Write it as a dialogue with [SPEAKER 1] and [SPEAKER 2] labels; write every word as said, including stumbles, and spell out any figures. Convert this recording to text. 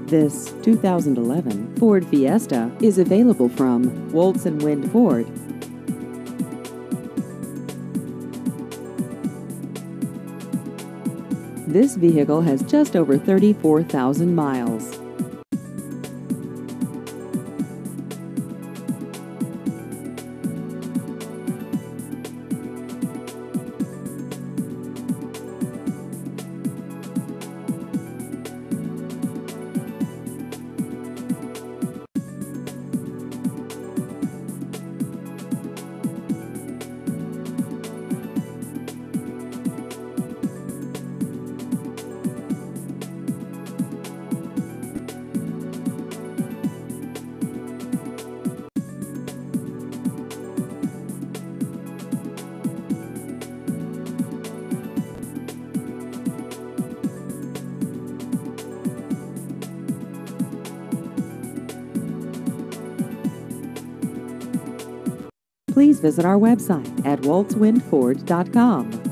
[SPEAKER 1] This two thousand eleven Ford Fiesta is available from Woltz and Wind Ford. This vehicle has just over thirty-four thousand miles. Please visit our website at woltz wind ford dot com.